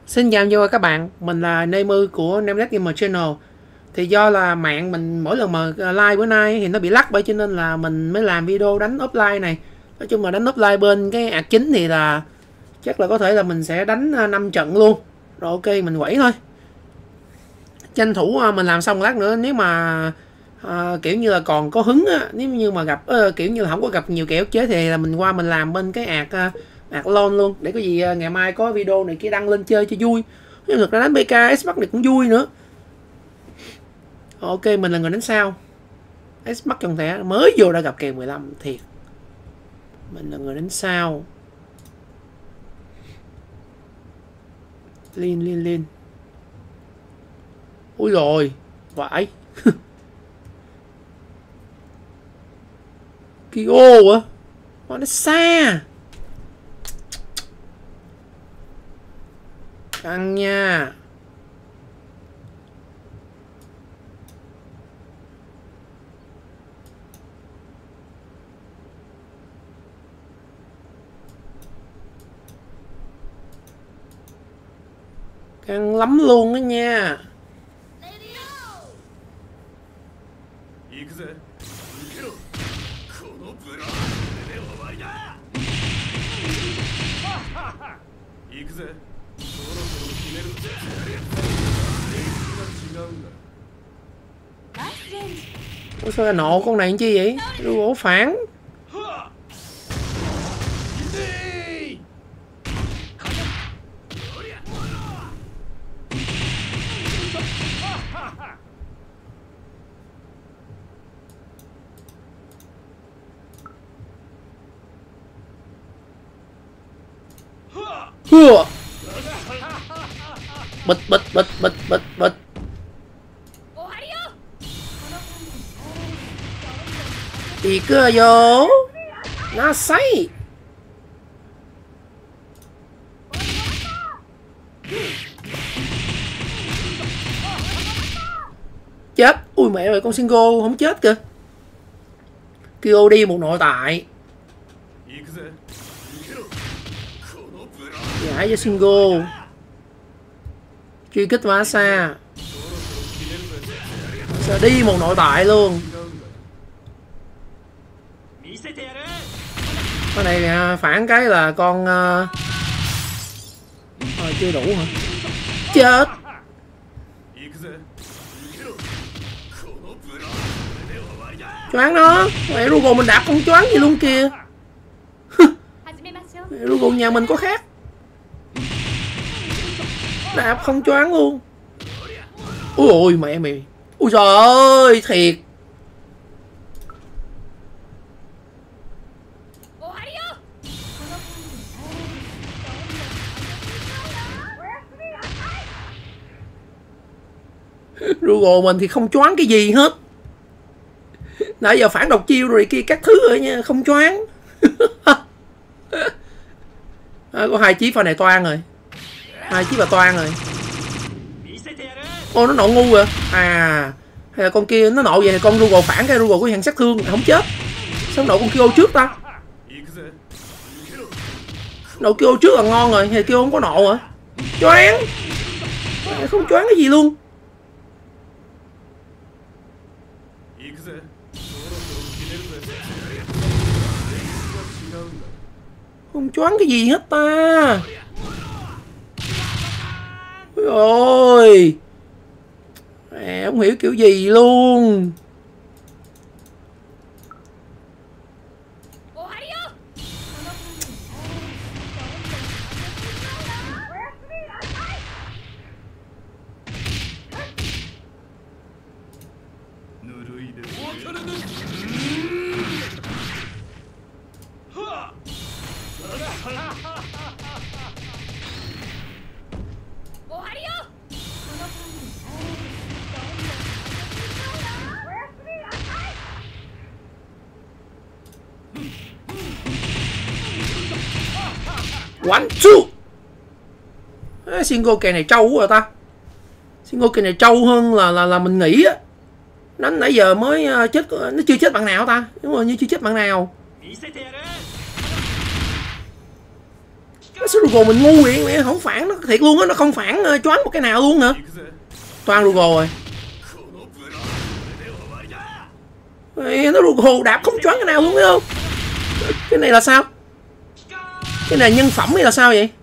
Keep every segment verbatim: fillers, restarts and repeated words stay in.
Xin chào cho các bạn, mình là Neymar của Nameless Gamer Channel. Thì do là mạng mình mỗi lần mà live bữa nay thì nó bị lắc, bởi cho nên là mình mới làm video đánh offline này. Nói chung là đánh offline bên cái ạc chính thì là chắc là có thể là mình sẽ đánh năm trận luôn. Rồi ok, mình quẩy thôi. Tranh thủ mình làm xong lát nữa, nếu mà à, kiểu như là còn có hứng á, nếu như mà gặp uh, kiểu như là không có gặp nhiều kẻ ức chế thì là mình qua mình làm bên cái ạc uh, ạc lon luôn, để có gì uh, ngày mai có video này kia đăng lên chơi cho vui. Nhưng thực ra đánh bê ca S-Max này cũng vui nữa. Ok, mình là người đánh sao S-Max trong thẻ mới vô đã gặp kèo mười lăm thiệt. Mình là người đánh sao. Liên liên liên. Ui rồi, vãi. Kyo á, nó xa. Căng nha. Căng lắm luôn đó nha. Ủa sao là nộ con này chi vậy? Đưa ổ phản. Hưa. Bịch bịch bịch bịch bịch bịch. Thì cứ vô nó say. Chết. Ui mẹ ơi, con single không chết kìa. Kêu đi một nội tại. Giải cho single. Truy kích quá xa. Sao đi một nội tại luôn. Cái này phản cái là con uh... à, chưa đủ hả? Chết. Choáng nó. Mẹ Rugo mình đạp không choáng gì luôn kìa. Rugo nhà mình có khác. Đạp không choáng luôn. Ui ôi mẹ mày. Ui trời ơi thiệt. Rugo mình thì không choáng cái gì hết. Nãy giờ phản độc chiêu rồi kia các thứ rồi nha, không choáng. À, có hai chí pha này toan rồi. Hai chí là toan rồi. Ô nó nộ ngu rồi. À hay là con kia nó nộ vậy thì con Rugo phản cái Rugo có hàng sát thương không chết. Sao nộ con Kyo trước ta? Nộ Kyo trước là ngon rồi, hay Kyo không có nộ hả? Choáng. Không choáng cái gì luôn. Không choáng cái gì hết ta. Ôi mẹ không hiểu kiểu gì luôn. One, two. À, single kèo này trâu quá rồi ta. Single kèo này trâu hơn là là là mình nghĩ á. Nó nãy giờ mới chết, nó chưa chết bạn nào ta? Đúng rồi, như chưa chết bạn nào. Rugo mình ngu vậy mẹ, không phản nó thiệt luôn á, nó không phản uh, choáng một cái nào luôn hả? Toan Rugo rồi. Mẹ, nó Rugo đạp không choáng cái nào luôn, thấy không? Cái này là sao? Cái này nhân phẩm hay là sao vậy?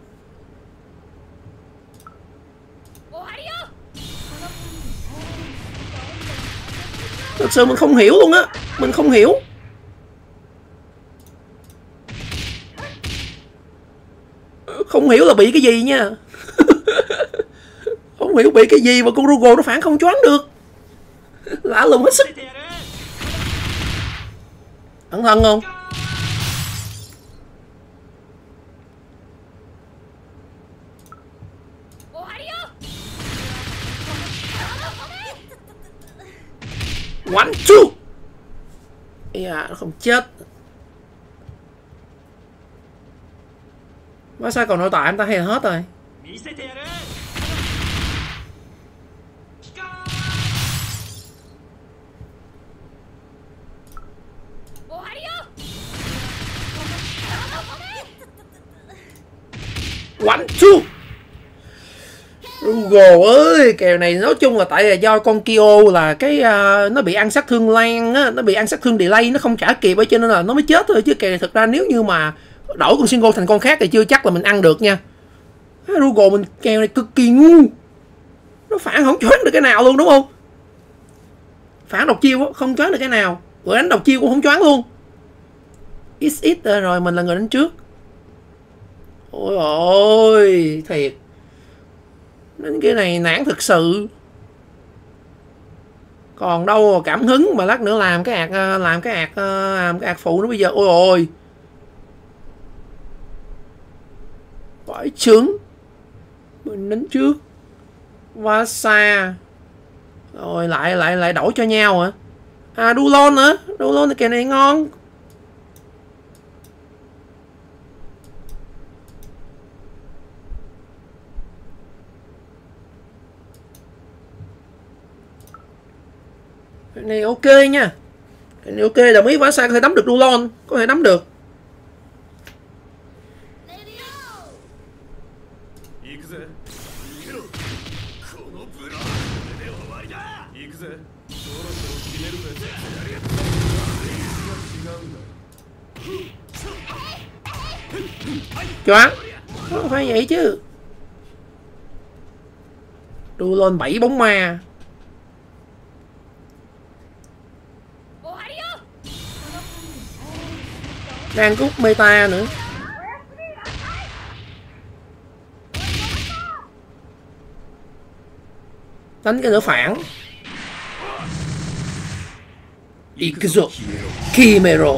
Thật sự mình không hiểu luôn á, mình không hiểu. Không hiểu là bị cái gì nha. Không hiểu bị cái gì mà con Rugo nó phản không choáng được. Lạ lùng hết sức. Ẩn thân không? One, two. Yeah, nó không chết. Mà sao còn nội tại em ta hay là hết rồi? One, two. Rugo ơi, kèo này nói chung là tại là do con Kyo là cái uh, nó bị ăn sát thương lan á, nó bị ăn sát thương delay, nó không trả kịp ấy, cho nên là nó mới chết thôi, chứ kèo này thực ra nếu như mà đổi con Shingo thành con khác thì chưa chắc là mình ăn được nha. Rugo mình kèo này cực kỳ ngu, nó phản không choáng được cái nào luôn đúng không? Phản độc chiêu không choáng được cái nào, rồi đánh độc chiêu cũng không choáng luôn. Ít ít rồi mình là người đánh trước. Ôi ôi thiệt, đến cái này nản thực sự. Còn đâu cảm hứng mà lát nữa làm cái ạc làm cái ạc làm cái ạc phụ nó bây giờ. Ôi ôi phải trứng mình đánh trước quá xa rồi lại lại lại đổi cho nhau hả? À Dulon nữa, Dulon thì kèo này ngon. Cái này ok nha, cái này ok, đồng ý. Vả xa có thể đấm được Dulon, có thể đấm được. Choáng, không phải vậy chứ. Dulon bảy bóng ma. Đang cút meta nữa. Đánh cái nữa phản. Ikuzo Kimero.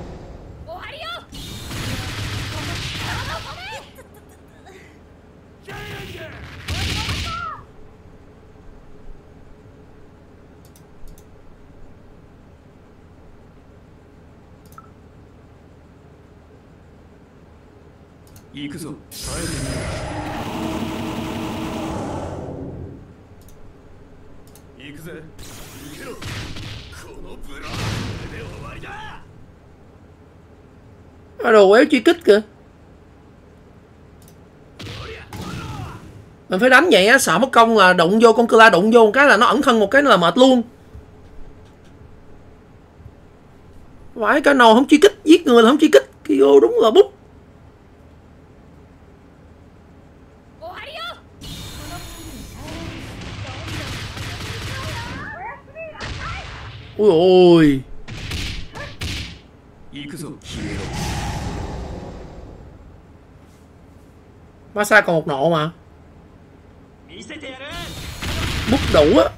Đồ quéo truy kích kìa. Mình phải đánh vậy á, sợ mất công là đụng vô con Cla, đụng vô một cái là nó ẩn thân một cái là mệt luôn. Phải cái nồi không truy kích, giết người là không truy kích. Kyo đúng là bút. Ôi ôi. Masa còn một nộ mà. Bút đủ á.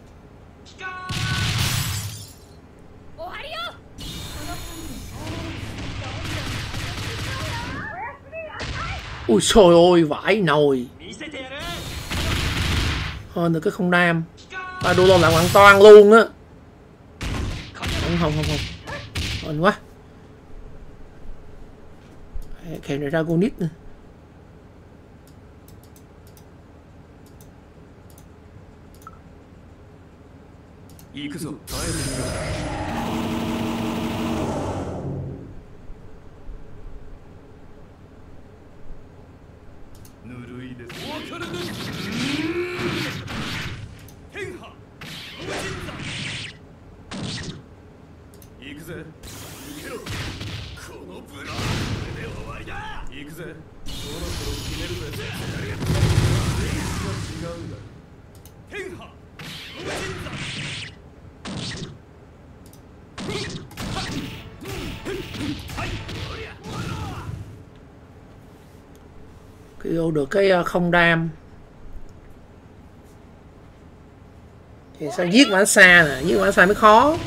Ui trời ơi, vãi nồi. Hơn được cái không đam. À, đua lon lại hoàn toàn luôn á. Không không không không. Hên quá. Kèo này ra Gonit nữa. Kêu được cái không đam thì sao giết bản xa nè, giết bản xa mới khó.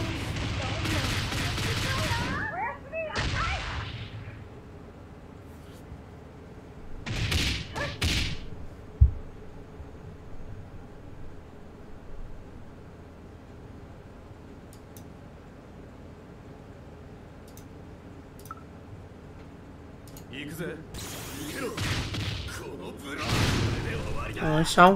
Rồi xong.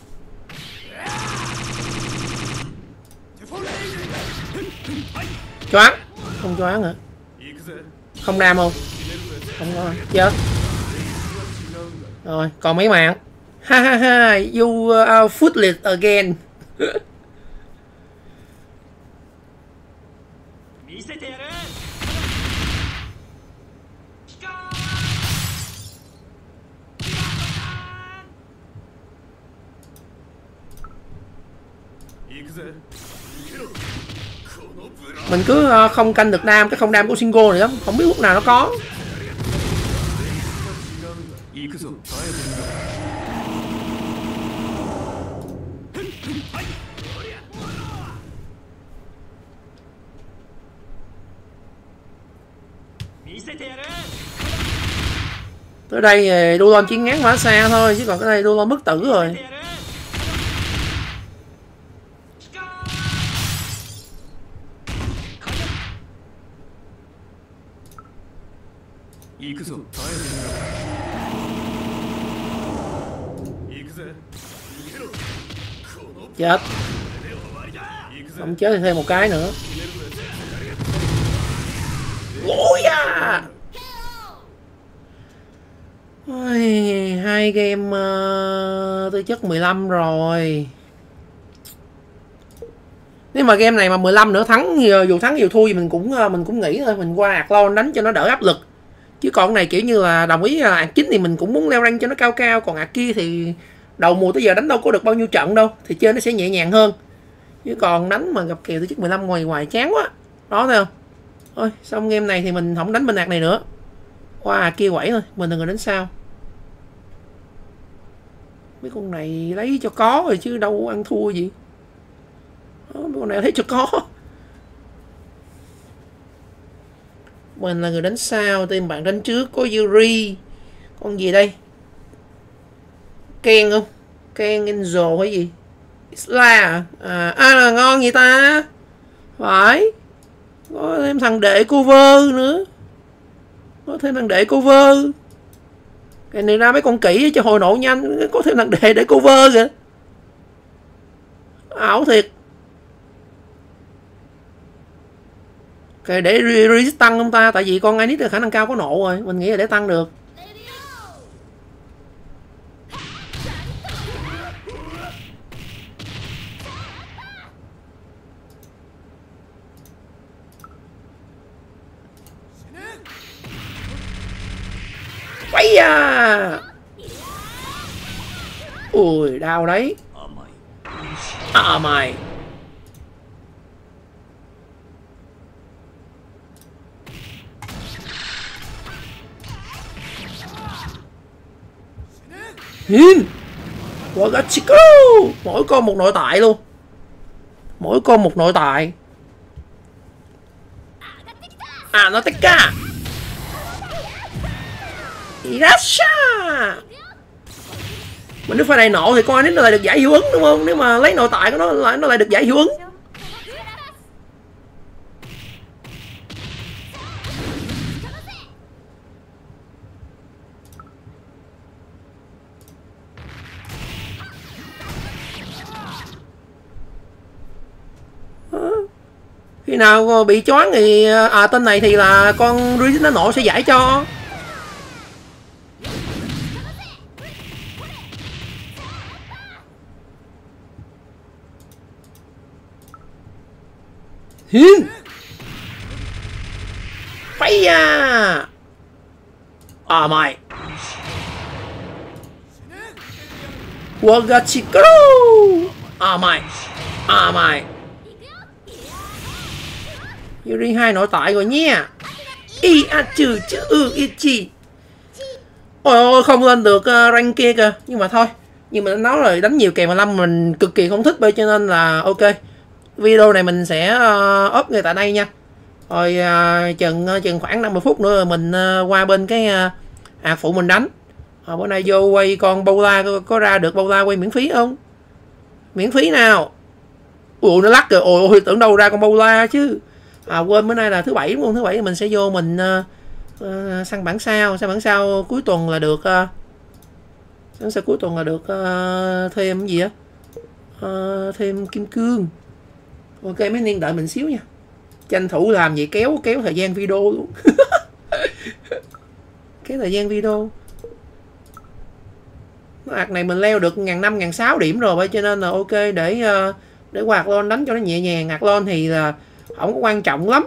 Choáng. Không choáng hả? Không đam không? Không có chết. Rồi còn mấy mạng. Ha ha ha. You are footless again. Mình cứ không canh được đam, cái không đam của Shingo này lắm, không biết lúc nào nó có. Tới đây Dolon chiến ngán quá xa thôi, chứ còn cái đây Dolon bất tử rồi. Chết. Không chết thì thêm một cái nữa. Ôi da. Ôi, hai game uh, tư chất mười lăm rồi. Nếu mà game này mà mười lăm nữa thắng, dù thắng dù thua gì mình cũng mình cũng nghĩ thôi, mình qua Athlon đánh cho nó đỡ áp lực. Chứ còn này kiểu như là đồng ý là ạc chính thì mình cũng muốn leo rank cho nó cao cao, còn ạc kia thì đầu mùa tới giờ đánh đâu có được bao nhiêu trận đâu, thì chơi nó sẽ nhẹ nhàng hơn. Chứ còn đánh mà gặp kèo tư chất mười lăm ngoài ngoài chán quá. Đó thấy không? Thôi, xong game này thì mình không đánh bên ạc này nữa. Qua ạc kia quẩy thôi, mình đừng có đánh sao. Mấy con này lấy cho có rồi chứ đâu ăn thua gì. Đó, mấy con này lấy cho có. Mình là người đánh sao, team bạn đánh trước có Yuri. Con gì đây? Ken không? Ken Angel hay gì? Isla à? À, à là ngon vậy ta? Phải. Có thêm thằng đệ cover nữa. Có thêm thằng đệ cover. Cái này ra mấy con kỹ cho hồi nổ nhanh. Có thêm thằng đệ để cover kìa. Ảo thiệt. Cái để resist tăng không ta? Tại vì con Init khả năng cao có nộ rồi. Mình nghĩ là để tăng được. Quay à. Ui đau đấy. À mày. Hin Wagachiko. Mỗi con một nội tại luôn. Mỗi con một nội tại. À nó tất cả. Irasha. Mình nếu pha này nộ thì coi nếu nó lại được giải hiệu ứng đúng không? Nếu mà lấy nội tại của nó lại nó lại được giải hiệu ứng. Khi nào bị choáng thì à tên này thì là con Riz nó nộ sẽ giải cho. Hin. Fire. Oh my. Wagachikaru. Oh my. Oh my. Yuri hai nội tại rồi nha. Y a trừ chữ ư ichi. Ôi ôi không lên được uh, rank kia kìa. Nhưng mà thôi. Nhưng mà nó nói rồi đánh nhiều kèm mười lăm mình cực kỳ không thích bởi cho nên là ok. Video này mình sẽ uh, up ngay tại đây nha. Rồi uh, chừng uh, chừng khoảng năm mươi phút nữa mình uh, qua bên cái uh, hạt phụ mình đánh. À, bữa nay vô quay con Bola có, có ra được Bola quay miễn phí không? Miễn phí nào? Ủa nó lắc rồi. Ôi ôi tưởng đâu ra con Bola chứ. À quên bữa nay là thứ bảy đúng không? Thứ bảy mình sẽ vô mình uh, uh, săn bản sao, săn bản sao cuối tuần là được uh, săn sao cuối tuần là được uh, thêm cái gì á? Uh, thêm kim cương. Ok mấy niên đợi mình xíu nha. Tranh thủ làm vậy kéo kéo thời gian video luôn. Kéo thời gian video. Hạt này mình leo được ngàn năm ngàn sáu điểm rồi vậy cho nên là ok để uh, để qua hạt lon đánh cho nó nhẹ nhàng. Hạt lon thì là không có quan trọng lắm.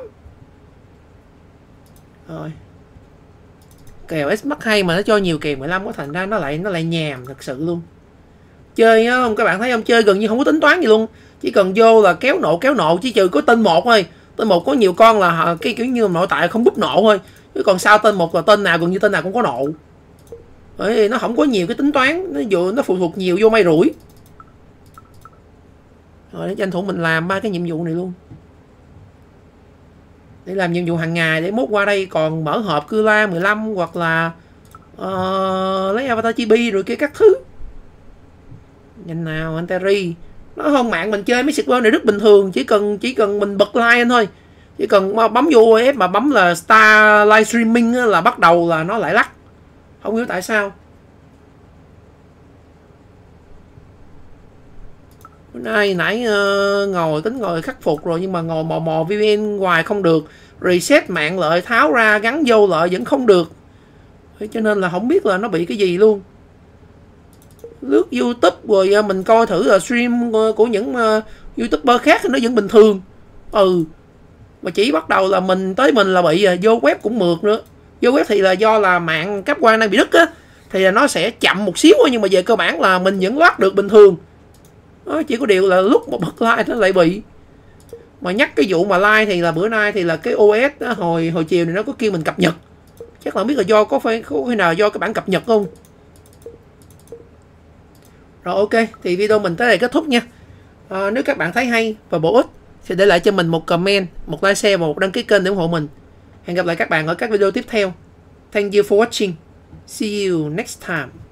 Rồi. Kèo S Max hay mà nó cho nhiều kèo mười lăm có thành ra nó lại nó lại nhàm thật sự luôn. Chơi á không các bạn thấy không, chơi gần như không có tính toán gì luôn. Chỉ cần vô là kéo nộ kéo nộ chỉ trừ có tên một thôi. Tên một có nhiều con là cái kiểu như nội tại không búp nộ thôi. Chứ còn sau tên một là tên nào gần như tên nào cũng có nộ. Bởi vì nó không có nhiều cái tính toán, nó dụ nó phụ thuộc nhiều vô may rủi. Rồi để tranh thủ mình làm ba cái nhiệm vụ này luôn. Để làm nhiệm vụ hàng ngày để mốt qua đây còn mở hộp cưa la mười lăm hoặc là uh, lấy avatar chibi rồi kia các thứ. Nhanh nào anh Terry. Nó không mạng mình chơi mấy server này rất bình thường, chỉ cần chỉ cần mình bật like anh thôi. Chỉ cần bấm vô o ép mà bấm là Star Live Streaming là bắt đầu là nó lại lắc. Không hiểu tại sao. Bữa nay nãy uh, ngồi tính ngồi khắc phục rồi nhưng mà ngồi mò mò vê pê en hoài không được. Reset mạng lợi tháo ra gắn vô lợi vẫn không được. Thế cho nên là không biết là nó bị cái gì luôn. Lướt YouTube rồi uh, mình coi thử là stream uh, của những uh, YouTuber khác nó vẫn bình thường. Ừ. Mà chỉ bắt đầu là mình tới mình là bị uh, vô web cũng mượt nữa. Vô web thì là do là mạng cáp quang đang bị đứt á, thì là nó sẽ chậm một xíu nhưng mà về cơ bản là mình vẫn loát được bình thường. Đó, chỉ có điều là lúc một bật like nó lại bị. Mà nhắc cái vụ mà like thì là bữa nay thì là cái o ét đó, hồi hồi chiều này nó có kêu mình cập nhật. Chắc là không biết là do có phải có khi nào do cái bản cập nhật không. Rồi ok, thì video mình tới đây kết thúc nha. À, nếu các bạn thấy hay và bổ ích thì để lại cho mình một comment, một like share và một đăng ký kênh để ủng hộ mình. Hẹn gặp lại các bạn ở các video tiếp theo. Thank you for watching. See you next time.